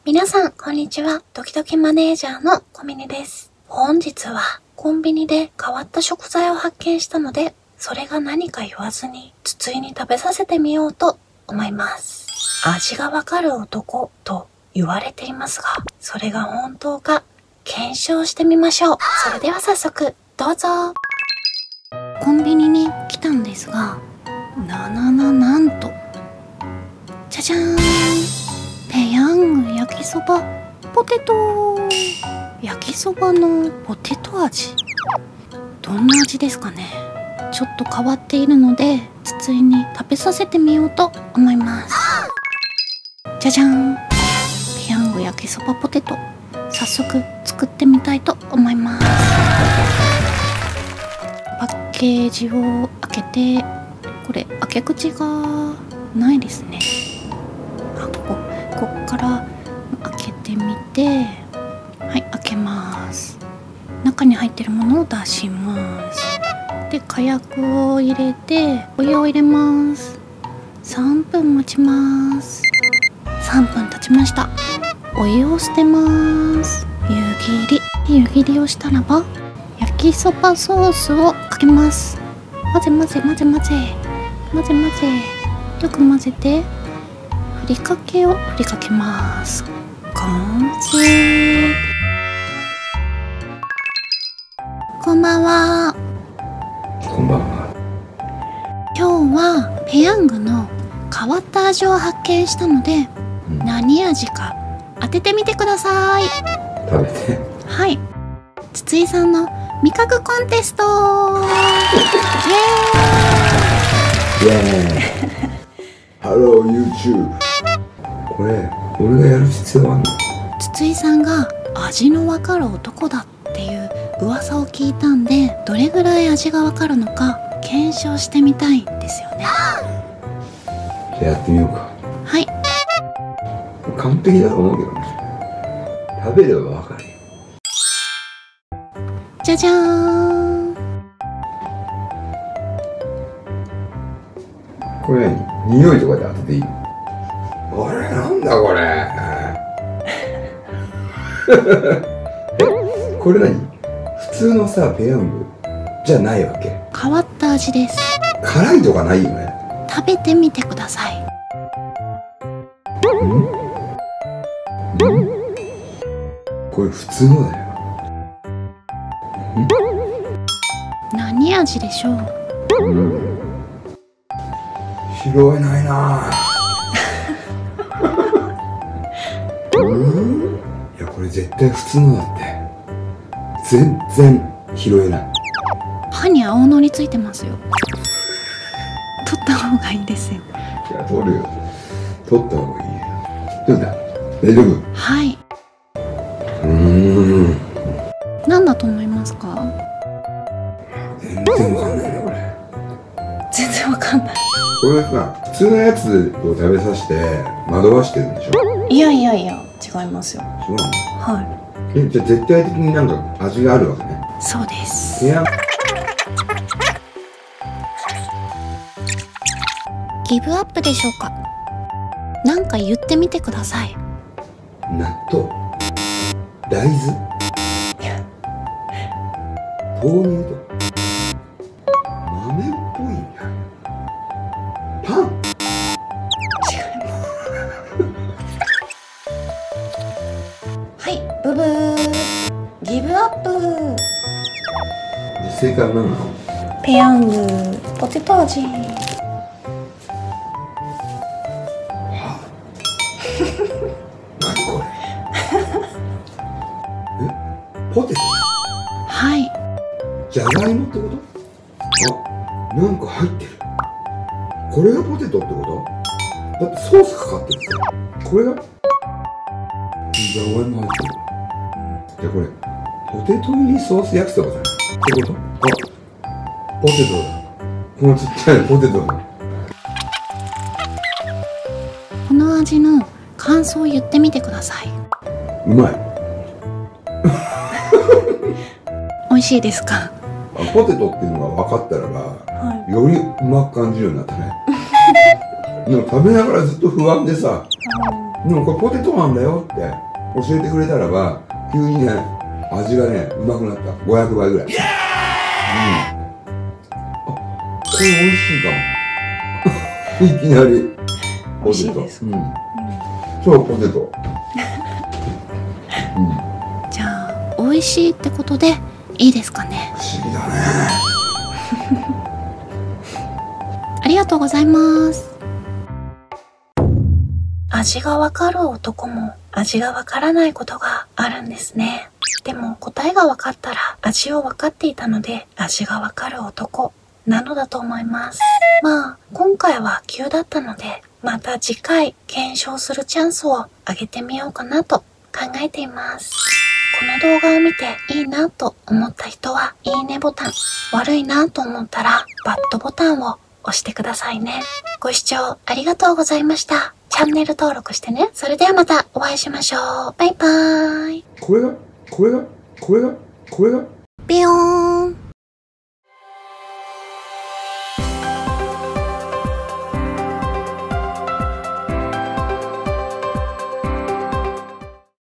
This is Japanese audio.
皆さん、こんにちは。ドキドキマネージャーのコミネです。本日はコンビニで変わった食材を発見したので、それが何か言わずに筒井に食べさせてみようと思います。味がわかる男と言われていますが、それが本当か検証してみましょう。それでは早速、どうぞ。コンビニに来たんですが、なんと、じゃじゃーん。ペヤング焼きそばポテト。焼きそばのポテト味。どんな味ですかね。ちょっと変わっているので筒井に食べさせてみようと思います。じゃじゃん。ペヤング焼きそばポテト、早速作ってみたいと思います。パッケージを開けて、これ開け口がないですね。こっから開けてみて、はい、開けます。中に入ってるものを出します。で、火薬を入れてお湯を入れます。3分待ちます。3分経ちました。お湯を捨てます。湯切りをしたらば焼きそばソースをかけます。混ぜよく混ぜて、ふりかけを振りかけます。完成。こんばんは。 こんばんは。 今日はペヤングの変わった味を発見したので、何味か当ててみてください。 食べて。 はい。筒井さんの味覚コンテスト。 イエーイ。ハロー YouTube。これ俺がやる必要あんの？ 筒井さんが味のわかる男だっていう噂を聞いたんで、どれぐらい味がわかるのか検証してみたいんですよね。 じゃあやってみようか。 はい。 完璧だと思うけどね。食べればわかるよ。 じゃじゃーん。 これ匂いとかで当てていい？これなんだこれ。これ何？普通のさペヤングじゃないわけ？ 変わった味です。 辛いとかないよね？ 食べてみてください。 これ普通のだよ。 何味でしょう？ 拾えないな。いやこれ絶対普通のだって。全然拾えない。 歯に青のりついてますよ。取った方がいいですよ。 いや取るよ。取った方がいいよ。どうだ？大丈夫？ はい。何だと思いますか？ 全然わかんないねこれ。 全然わかんない。 これさ普通のやつを食べさせて惑わしてるんでしょ？ いや違いますよ。 違うの？ はじゃあ絶対的になんか味があるわけね。 い。そうです。 ペヤング。 ギブアップでしょうか？なんか言ってみてください。 納豆、大豆、豆乳と豆っぽいんだ。パン。 違います。はい、ブブー。ギブアップ。 正解は何なの？ ペヤングポテト味。 何これ？ポテト？ はい。 じゃがいもってこと？あ、なんか入ってる。これがポテトってこと？だってソースかかってるんですよ。これがじゃがいも入ってる。じゃあこれポテト入りソース焼きそばじゃないってこと？あ、ポテトだ。このちっちゃいポテトだ。 この味の感想を言ってみてください。 うまい。 美味しいですか？ ポテトっていうのが分かったらば、よりうまく感じるようになったね。でも食べながらずっと不安でさ、 でもこれポテトなんだよって教えてくれたらば、急にね、味がね、うまくなった。500倍ぐらい。あ、これ美味しいかも。いきなり。ポテト。そう、ポテト。 じゃあ、美味しいってことでいいですかね。 不思議だね。 ありがとうございます。味がわかる男も味がわからないことがあるんですね。でも答えがわかったら味をわかっていたので味がわかる男なのだと思います。まあ今回は急だったのでまた次回検証するチャンスをあげてみようかなと考えています。この動画を見ていいなと思った人はいいねボタン、悪いなと思ったらバッドボタンを押してくださいね。ご視聴ありがとうございました。チャンネル登録してね。それではまたお会いしましょう。バイバーイ。 これがビヨーン。